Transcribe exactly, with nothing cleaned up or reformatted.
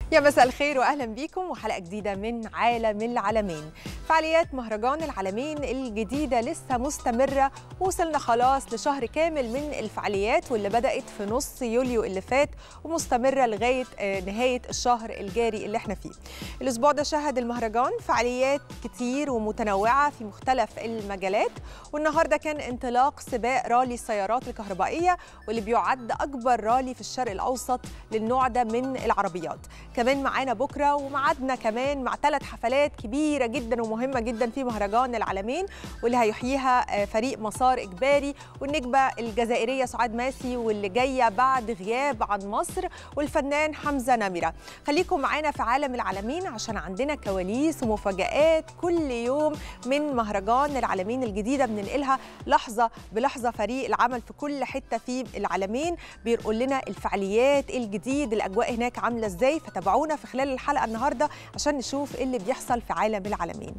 يا مساء الخير واهلا بيكم وحلقه جديده من عالم العالمين. فعاليات مهرجان العالمين الجديده لسه مستمره، وصلنا خلاص لشهر كامل من الفعاليات واللي بدات في نص يوليو اللي فات ومستمره لغايه نهايه الشهر الجاري اللي احنا فيه. الاسبوع ده شهد المهرجان فعاليات كتير ومتنوعه في مختلف المجالات، والنهارده كان انطلاق سباق رالي السيارات الكهربائيه واللي بيعد اكبر رالي في الشرق الاوسط للنوع ده من العربيات. كمان معانا بكره ومعادنا كمان مع ثلاث حفلات كبيره جدا ومهمه جدا في مهرجان العالمين، واللي هيحييها فريق مسار اجباري والنجمه الجزائريه سعاد ماسي، واللي جايه بعد غياب عن مصر، والفنان حمزه نمره. خليكم معانا في عالم العالمين عشان عندنا كواليس ومفاجآت كل يوم من مهرجان العالمين الجديده بننقلها لحظه بلحظه. فريق العمل في كل حته في العالمين بينقل لنا الفعاليات الجديد، الاجواء هناك عامله ازاي. فتابعونا في خلال الحلقه النهارده عشان نشوف ايه اللي بيحصل في عالم العالمين.